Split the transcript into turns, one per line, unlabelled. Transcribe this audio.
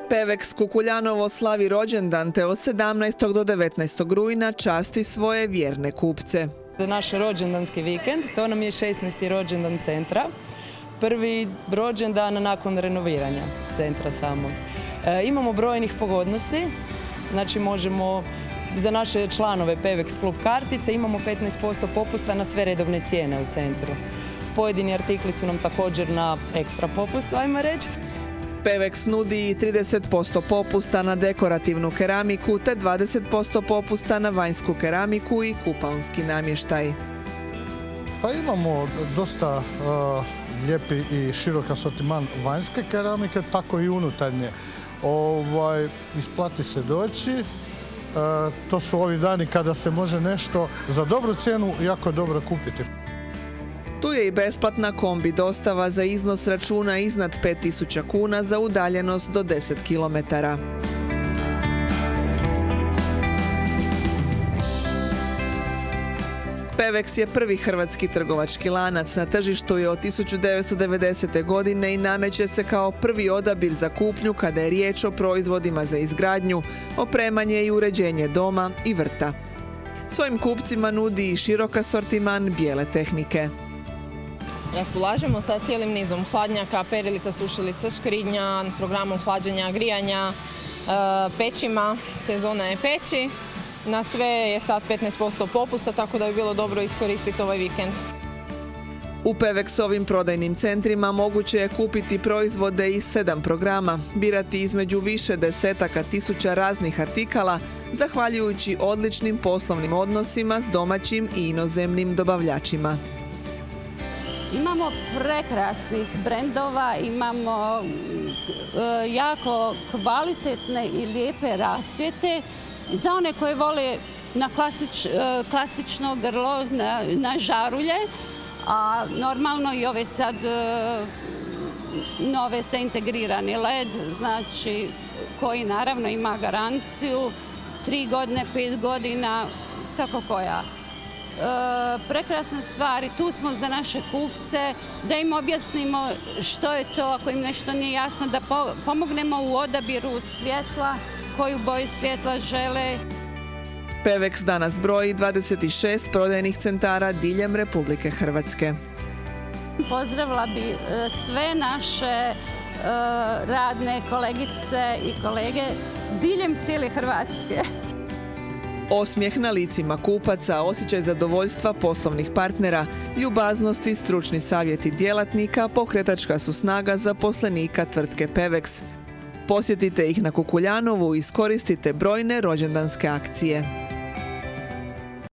Pevex Kukuljanovo slavi rođendan te od 17. do 19. rujna časti svoje vjerne kupce.
Naš rođendanski vikend, to nam je 16. rođendan centra. Prvi rođendan nakon renoviranja centra samog. Imamo brojnih pogodnosti, znači možemo za naše članove Pevex klub kartice imamo 15% popusta na sve redovne cijene u centru. Pojedini artikli su nam također na ekstra popust, ajmo reći.
Pevex nudi i 30% popusta na dekorativnu keramiku te 20% popusta na vanjsku keramiku i kupaonski namještaj.
Pa imamo dosta lijepi i širok asortiman vanjske keramike, tako i unutarnje. Isplati se doći. To su ovi dani kada se može nešto za dobru cijenu jako dobro kupiti.
Tu je i besplatna kombi dostava za iznos računa iznad 5000 kuna za udaljenost do 10 km. Pevex je prvi hrvatski trgovački lanac. Na tržištu je od 1990. godine i nameće se kao prvi odabir za kupnju kada je riječ o proizvodima za izgradnju, opremanje i uređenje doma i vrta. Svojim kupcima nudi i širok asortiman bijele tehnike.
Raspolažemo sa cijelim nizom hladnjaka, perilica, sušilica, škrinja, programom hlađenja, grijanja, pećima, sezona je peći. Na sve je sad 15% popusta, tako da bi bilo dobro iskoristiti ovaj vikend.
U Pevexovim prodajnim centrima moguće je kupiti proizvode iz 7 programa, birati između više desetaka tisuća raznih artikala, zahvaljujući odličnim poslovnim odnosima s domaćim i inozemnim dobavljačima.
Imamo prekrasnih brendova, imamo jako kvalitetne i lijepe rasvjete. Za one koje vole na klasično grlo, na žarulje, a normalno i ove sad nove sa integrirani LED, znači koji naravno ima garanciju 3 godine, 5 godina, kako koja. Prekrasne stvari, tu smo za naše kupce, da im objasnimo što je to, ako im nešto nije jasno, da pomognemo u odabiru svjetla, koju boju svjetla žele.
Pevex danas broji 26 prodajnih centara diljem Republike Hrvatske.
Pozdravila bi sve naše radne kolegice i kolege diljem cijele Hrvatske.
Osmijeh na licima kupaca, osjećaj zadovoljstva poslovnih partnera, ljubaznosti, stručni savjeti djelatnika, pokretačka su snaga zaposlenika tvrtke Pevex. Posjetite ih na Kukuljanovu i iskoristite brojne rođendanske akcije.